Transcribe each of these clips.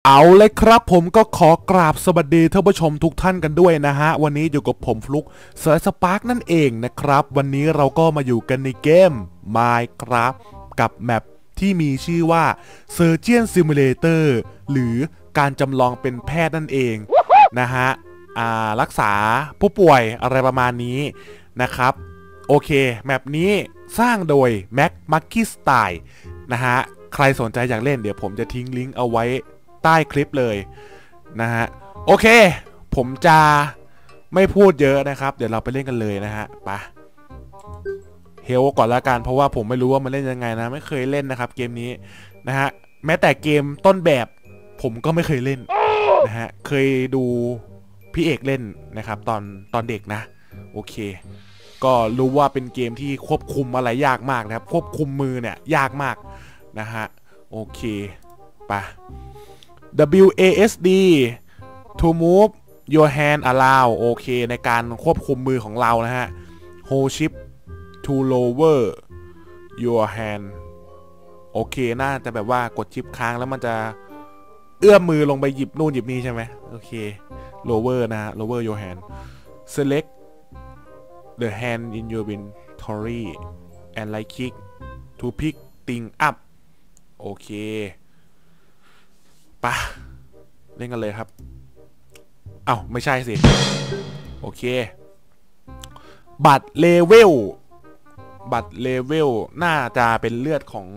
เอาเลยครับผมก็ขอกราบสวัสดีท่านผู้ชมทุกท่านกันด้วยนะฮะวันนี้อยู่กับผมฟลุกเสือสปาร์กนั่นเองนะครับวันนี้เราก็มาอยู่กันในเกม Minecraft กับแมปที่มีชื่อว่า Surgeon Simulator หรือการจำลองเป็นแพทย์นั่นเองนะฮะรักษาผู้ป่วยอะไรประมาณนี้นะครับโอเคแมปนี้สร้างโดย Mac Monkey Style นะฮะใครสนใจอยากเล่นเดี๋ยวผมจะทิ้งลิงก์เอาไว้ใต้คลิปเลยนะฮะโอเคผมจะไม่พูดเยอะนะครับเดี๋ยวเราไปเล่นกันเลยนะฮะไปเฮลก่อนละกันเพราะว่าผมไม่รู้ว่ามันเล่นยังไงนะไม่เคยเล่นนะครับเกมนี้นะฮะแม้แต่เกมต้นแบบผมก็ไม่เคยเล่นนะฮะเคยดูพี่เอกเล่นนะครับตอนเด็กนะโอเคก็รู้ว่าเป็นเกมที่ควบคุมอะไรยากมากนะครับควบคุมมือเนี่ยยากมากนะฮะโอเคไปWASD to move your hand around โอเคในการควบคุมมือของเรานะฮะ hold shift to lower your hand โอเคน่าจะแบบว่ากดชิปค้างแล้วมันจะเอื้อมมือลงไปหยิบนู่นหยิบนี่ใช่ไหมโอเค lower นะฮะ lower your hand select the hand in your inventory and right click to pick things up โอเคปะเล่นกันเลยครับเอ้าไม่ใช่สิโอเคบัตรเลเวลน่าจะเป็นเลือดของ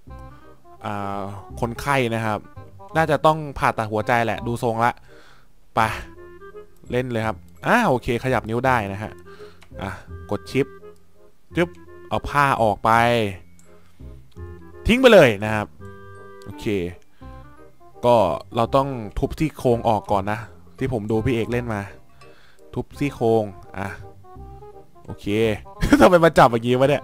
คนไข้นะครับน่าจะต้องผ่าตัดหัวใจแหละดูทรงละไปเล่นเลยครับโอเคขยับนิ้วได้นะฮะกดชิปจึ๊บเอาผ้าออกไปทิ้งไปเลยนะครับโอเคก็เราต้องทุบซี่โครงออกก่อนนะที่ผมดูพี่เอกเล่นมาทุบซี่โครงโอเค ทำไมมาจับอย่างนี้วะเนี่ย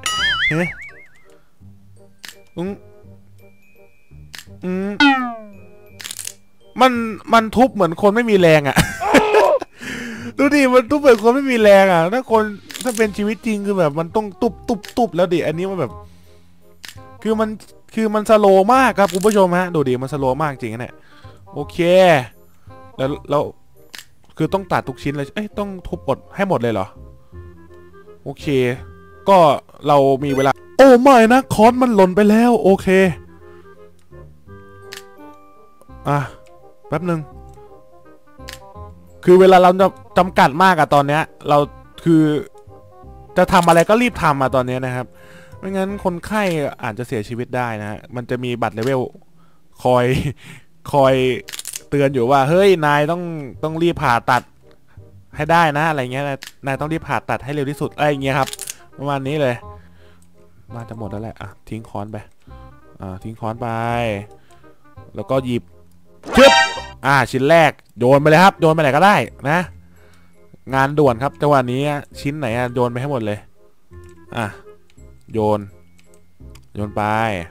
มันทุบเหมือนคนไม่มีแรงอ่ะ ดูดิมันทุบเหมือนคนไม่มีแรงอ่ะถ้าเป็นชีวิตจริงคือแบบมันต้องตุบแล้วดิอันนี้มันแบบคือมันสโลว์มากครับคุณผู้ชมฮะดูดิมันสโลว์มากจริงนะเนี่ยโอเคแล้วคือต้องตัดทุกชิ้นเลยต้องทุบหมดให้หมดเลยเหรอโอเคก็เรามีเวลาโอ้ไม่นะคอนมันหล่นไปแล้วโอเคแป๊บนึงคือเวลาเราจำกัดมากอะตอนเนี้ยเราคือจะทำอะไรก็รีบทำอะตอนนี้นะครับไม่งั้นคนไข้อาจจะเสียชีวิตได้นะฮะมันจะมีบัตรเลเวลคอยเตือนอยู่ว่าเฮ้ยนายต้องรีบผ่าตัดให้ได้นะอะไรเงี้ยนายต้องรีบผ่าตัดให้เร็วที่สุดอะไรเงี้ยครับประมาณนี้เลยน่าจะหมดแล้วแหละทิ้งค้อนไปทิ้งค้อนไปแล้วก็หยิบจึ๊บชิ้นแรกโยนไปเลยครับโยนไปไหนก็ได้นะงานด่วนครับจังหวะนี้ชิ้นไหนโยนไปให้หมดเลยโยนไป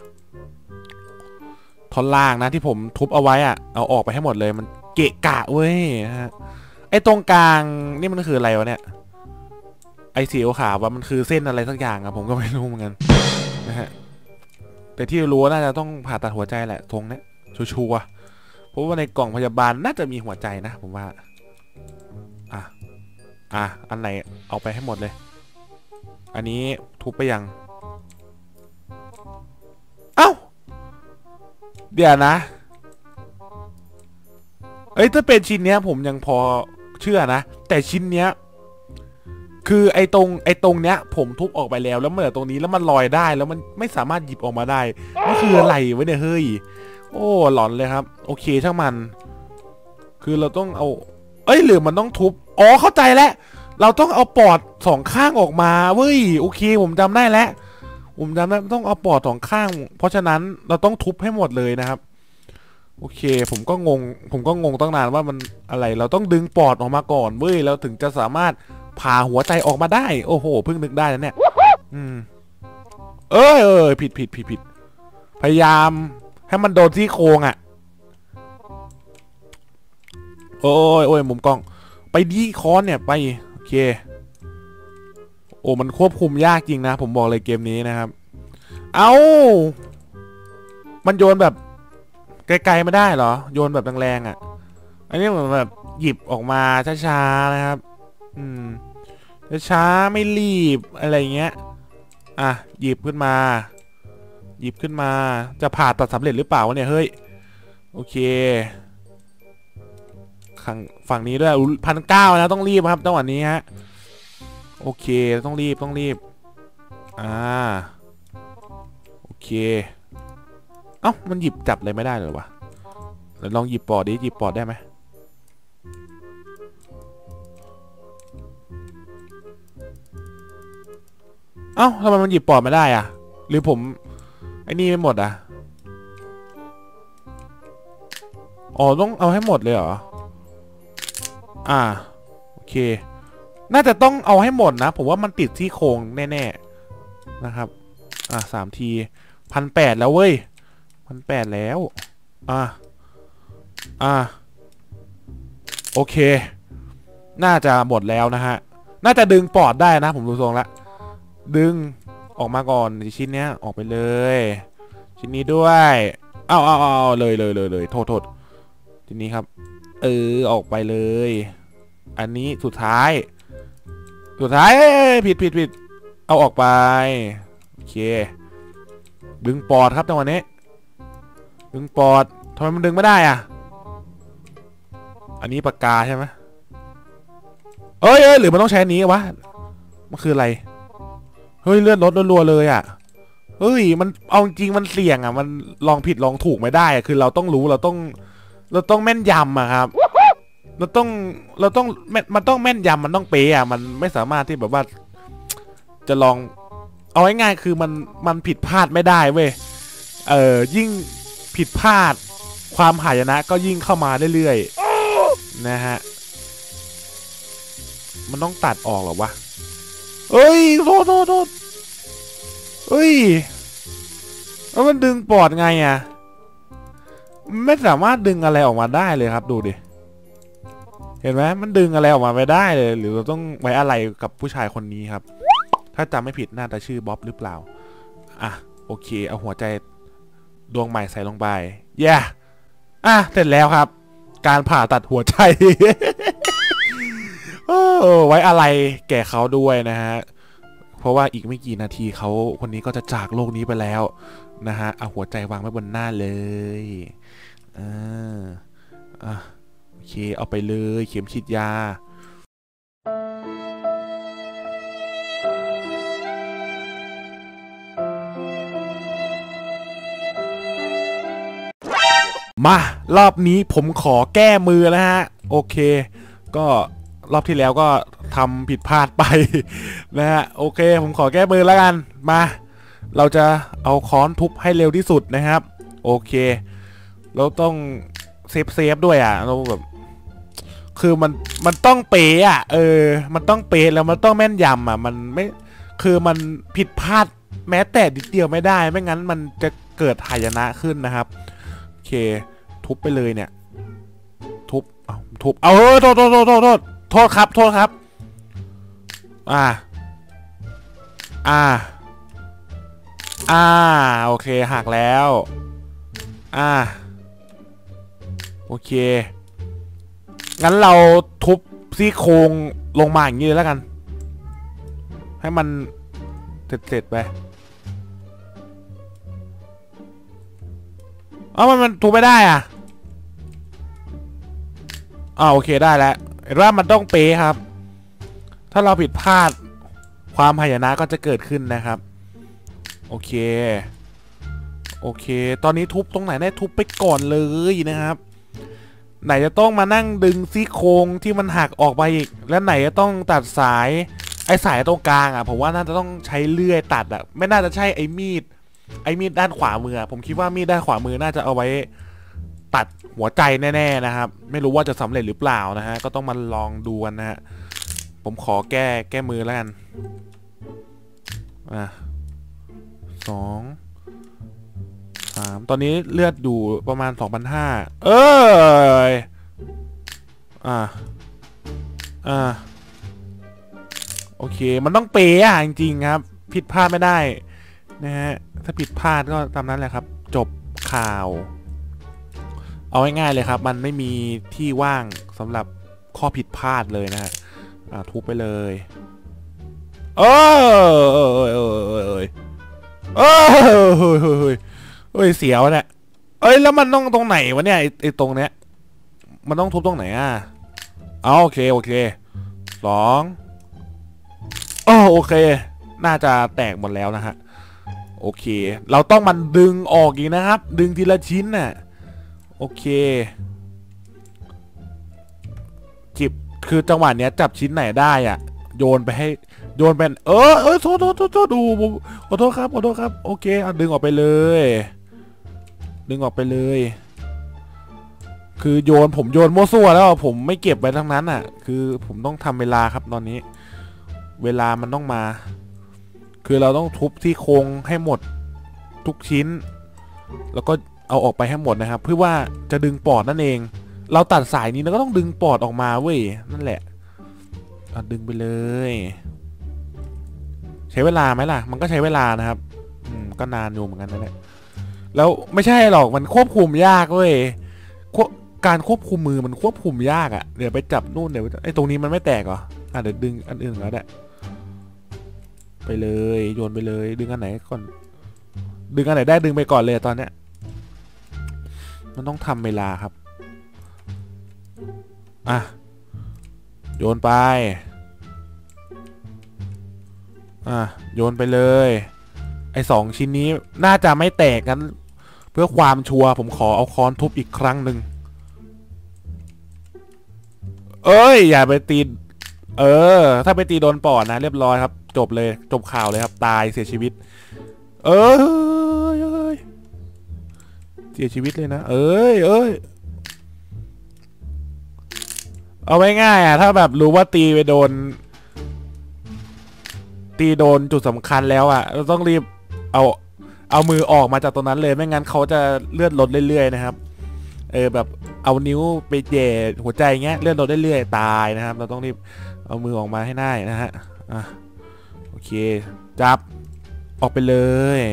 ท่อนล่างนะที่ผมทุบเอาไว้เอาออกไปให้หมดเลยมันเกะกะเว้ยฮะไอ้ตรงกลางนี่มันคืออะไรวะเนี่ยไอ้สีขาวว่ามันคือเส้นอะไรสักอย่างผมก็ไม่รู้เหมือนกันนะฮะแต่ที่รู้น่าจะต้องผ่าตัดหัวใจแหละตรงนี้ชัวร์เพราะว่าในกล่องพยาบาลน่าจะมีหัวใจนะผมว่าอันไหนเอาไปให้หมดเลยอันนี้ทุบไปยังเดี๋ยวนะถ้าเป็นชิ้นเนี้ยผมยังพอเชื่อนะแต่ชิ้นเนี้ยคือไอ้ตรงเนี้ยผมทุบออกไปแล้วมันเหลือตรงนี้แล้วมันลอยได้แล้วมันไม่สามารถหยิบออกมาได้นี่คืออะไรวะเนี่ยเฮ้ยโอ้หลอนเลยครับโอเคช่างมันคือเราต้องเอาหรือมันต้องทุบเข้าใจแล้วเราต้องเอาปอดสองข้างออกมาเว้ยโอเคผมจำได้แล้วต้องเอาปอดสองข้างเพราะฉะนั้นเราต้องทุบให้หมดเลยนะครับโอเคผมก็งงตั้งนานว่ามันอะไรเราต้องดึงปอดออกมาก่อนเว้ยเราถึงจะสามารถผ่าหัวใจออกมาได้โอ้โหเพิ่งนึกได้แล้วเนี่ยผิดพยายามให้มันโดนที่โครงโอ้ยมุมกล้องไปดีคอนเนี่ยไปโอเคโอ้มันควบคุมยากจริงนะผมบอกเลยเกมนี้นะครับมันโยนแบบกไกลๆไม่ได้เหรอโยนแบบแรงๆอ่ะอันนี้เหมือนแบบหยิบออกมาช้าๆนะครับช้าไม่รีบอะไรเงี้ยอ่ะหยิบขึ้นมาจะผ่าตัดสำเร็จหรือเปล่าวะเนี่ยเฮ้ยโอเคฝั่งนี้ด้วย1,900นะต้องรีบครับจังหวะนี้ฮะโอเคต้องรีบโอเคเอ้ามันหยิบจับอะไรไม่ได้เลยวะเดี๋ยวลองหยิบปอดดิหยิบปอดได้ไหมเอ้าทำไมมันหยิบปอดไม่ได้อ่ะหรือผมไอ้นี่ไม่หมดอ่ะอ๋อต้องเอาให้หมดเลยเหรอโอเคน่าจะต้องเอาให้หมดนะผมว่ามันติดที่โครงแน่ๆนะครับ3 ที1,800แล้วเว้ย1,800แล้วโอเคน่าจะหมดแล้วนะฮะน่าจะดึงปอดได้นะผมดูทรงละดึงออกมาก่อนชิ้นเนี้ยออกไปเลยชิ้นนี้ด้วยเอาเลยโทษทีนี้ครับออกไปเลยอันนี้สุดท้ายผิดเอาออกไปโอเคดึงปอดครับจังหวะนี้ดึงปอดทำไมมันดึงไม่ได้อ่ะอันนี้ปากกาใช่ไหมหรือมันต้องใช้อันนี้วะมันคืออะไรเฮ้ยเลื่อนรถรัวๆเลยอ่ะเฮ้ยมันเอาจริงมันเสี่ยงอ่ะมันลองผิดลองถูกไม่ได้คือเราต้องรู้เราต้องแม่นยำอ่ะครับมันต้องแม่นยำมันต้องเป๊ะอ่ะมันไม่สามารถที่แบบว่าจะลองเอาง่ายๆคือมันผิดพลาดไม่ได้เว้ยยิ่งผิดพลาดความหายนะก็ยิ่งเข้ามาเรื่อยๆนะฮะมันต้องตัดออกหรอวะโทษแล้วมันดึงปอดไงอ่ะไม่สามารถดึงอะไรออกมาได้เลยครับดูดิเห็นไหมมันดึงอะไรออกมาไม่ได้เลยหรือเราต้องไว้อะไรกับผู้ชายคนนี้ครับถ้าจำไม่ผิดน่าจะชื่อบ๊อบหรือเปล่าโอเคเอาหัวใจดวงใหม่ใส่ลงไปเสร็จแล้วครับการผ่าตัดหัวใจ ไว้อะไรแก่เขาด้วยนะฮะเพราะว่าอีกไม่กี่นาทีเขาคนนี้ก็จะจากโลกนี้ไปแล้วนะฮะเอาหัวใจวางไว้บนหน้าเลยโอเคเอาไปเลยเข็มฉีดยามารอบนี้ผมขอแก้มือนะฮะโอเคก็รอบที่แล้วก็ทำผิดพลาดไปนะฮะโอเคผมขอแก้มือแล้วกันมาเราจะเอาค้อนทุบให้เร็วที่สุดนะครับโอเคเราต้องเซฟด้วยอ่ะเราแบบคือมันต้องเป๊ะอ่ะมันต้องเป๊ะแล้วมันต้องแม่นยำอ่ะมันไม่คือมันผิดพลาดแม้แต่นิดเดียวไม่ได้ไม่งั้นมันจะเกิดหายนะขึ้นนะครับโอเคทุบไปเลยเนี่ยทุบโทษครับโอเคหักแล้วโอเคงั้นเราทุบซี่โครงลงมาอย่างนี้เลยแล้วกันให้มันเสร็จไปมันทุบไม่ได้อ่ะโอเคได้แล้วเห็นว่ามันต้องเป๊ะครับถ้าเราผิดพลาดความหายนะก็จะเกิดขึ้นนะครับโอเคตอนนี้ทุบตรงไหนได้ทุบไปก่อนเลยนะครับไหนจะต้องมานั่งดึงซี่โครงที่มันหักออกไปอีกแล้วไหนจะต้องตัดสายสายตรงกลางผมว่าน่าจะต้องใช้เลื่อยตัดไม่น่าจะใช่ไอ้มีดด้านขวามือผมคิดว่ามีดด้านขวามือน่าจะเอาไว้ตัดหัวใจแน่ๆนะครับไม่รู้ว่าจะสำเร็จหรือเปล่านะฮะก็ต้องมาลองดูกันนะฮะผมขอแก้มือแล้วกัน2 3ตอนนี้เลือดอยู่ประมาณ 2,500โอเคมันต้องเป๊ะจริงๆครับผิดพลาดไม่ได้นะฮะถ้าผิดพลาดก็ตามนั้นแหละครับจบข่าวเอาง่ายๆเลยครับมันไม่มีที่ว่างสำหรับข้อผิดพลาดเลยนะฮะทุบไปเลยเอ้ยเสียวเนี่ยแล้วมันต้องตรงไหนวะเนี่ยไอ้ตรงเนี้ยมันต้องทุบตรงไหนโอเค2โอเคน่าจะแตกหมดแล้วนะฮะโอเคเราต้องมันดึงออกอีกนะครับดึงทีละชิ้นน่ะโอเคจิบคือจังหวะเนี้ยจับชิ้นไหนได้โยนไปให้โยนเป็นโทษดูขอโทษครับโอเคดึงออกไปเลยคือผมโยนมั่วซั่วแล้วผมไม่เก็บไว้ทั้งนั้นคือผมต้องทำเวลาครับตอนนี้เวลามันต้องมาคือเราต้องทุบที่โครงให้หมดทุกชิ้นแล้วก็เอาออกไปให้หมดนะครับเพื่อว่าจะดึงปอดนั่นเองเราตัดสายนี้แล้วก็ต้องดึงปอดออกมาเว้ยนั่นแหละดึงไปเลยใช้เวลาไหมล่ะมันก็ใช้เวลานะครับก็นานอยู่เหมือนกันนั่นแหละแล้วไม่ใช่หรอกมันควบคุมยากเว้ยการควบคุมมือมันควบคุมยากเดี๋ยวไปจับนู่นเดี๋ยวไอ้ตรงนี้มันไม่แตกเหรอเดี๋ยวดึงอันอื่นแล้วแหละไปเลยโยนไปเลยดึงอันไหนก่อนดึงอันไหนได้ดึงไปก่อนเลยตอนเนี้ยมันต้องทำเวลาครับโยนไปโยนไปเลยไอ้2ชิ้นนี้น่าจะไม่แตกกันเพื่อความชัวร์ผมขอเอาค้อนทุบอีกครั้งหนึ่งอย่าไปตีถ้าไปตีโดนปอดนะเรียบร้อยครับจบเลยจบข่าวเลยครับตายเสียชีวิตเสียชีวิตเลยนะเอาไว้ง่ายถ้าแบบรู้ว่าตีโดนจุดสำคัญแล้วเราต้องรีบเอามือออกมาจากตรงนั้นเลยไม่งั้นเขาจะเลือดลดเรื่อยๆนะครับแบบเอานิ้วไปแย่หัวใจเงี้ยเลือดลดเรื่อยๆตายนะครับเราต้องรีบเอามือออกมาให้ได้นะฮะโอเคจับออกไปเลย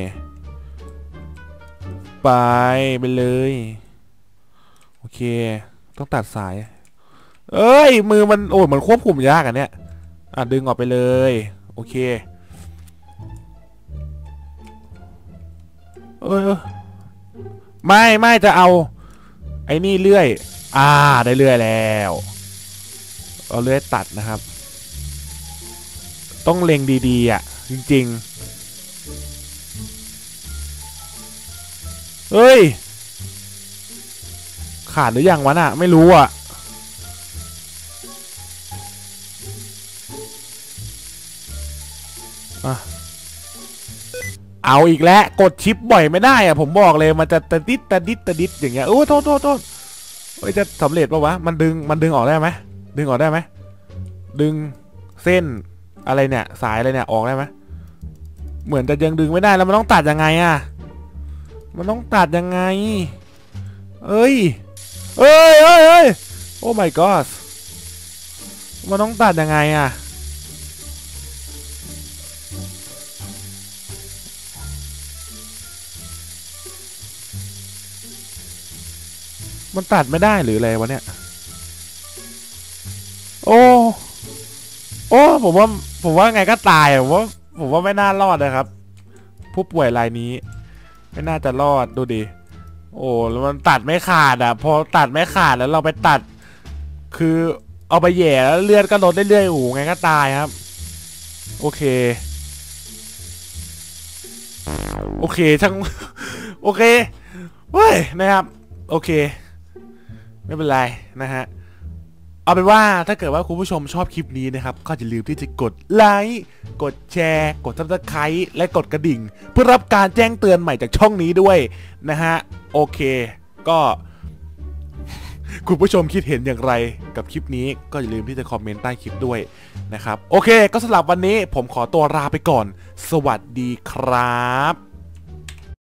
ไปเลยโอเคต้องตัดสายมือมันมันควบคุมยากเนี่ยดึงออกไปเลยโอเคไม่จะเอาไอ้นี่เลื่อยได้เลื่อยแล้วเอาเลื่อยตัดนะครับต้องเล็งดีๆจริงๆขาดหรือยังวะไม่รู้เอาอีกแล้วกดชิปบ่อยไม่ได้ผมบอกเลยมันจะตะดิดอย่างเงี้ยโทษจะสำเร็จปะวะมันดึงออกได้ไหมดึงออกได้ไหมดึงเส้นอะไรเนี่ยสายอะไรเนี่ยออกได้ไหมเหมือนจะยังดึงไม่ได้แล้วมันต้องตัดยังไงมันต้องตัดยังไงโอ้ my god มันต้องตัดยังไงมันตัดไม่ได้หรืออะไรวะเนี่ยโอ้ผมว่าไงก็ตายผมว่าไม่น่ารอดนะครับผู้ป่วยรายนี้ไม่น่าจะรอดดูดิแล้วมันตัดไม่ขาดพอตัดไม่ขาดแล้วเราไปตัดคือเอาไปแย่แล้วเลือดก็ลดเรื่อยๆไงก็ตายครับโอเคช่างโอเคเว้ยนะครับโอเคไม่เป็นไรนะฮะเอาเป็นว่าถ้าเกิดว่าคุณผู้ชมชอบคลิปนี้นะครับก็อย่าลืมที่จะกดไลค์กดแชร์กดซับสไครต์และกดกระดิ่งเพื่อรับการแจ้งเตือนใหม่จากช่องนี้ด้วยนะฮะโอเคก็คุณผู้ชมคิดเห็นอย่างไรกับคลิปนี้ก็อย่าลืมที่จะคอมเมนต์ใต้คลิปด้วยนะครับโอเคก็สำหรับวันนี้ผมขอตัวลาไปก่อนสวัสดีครับ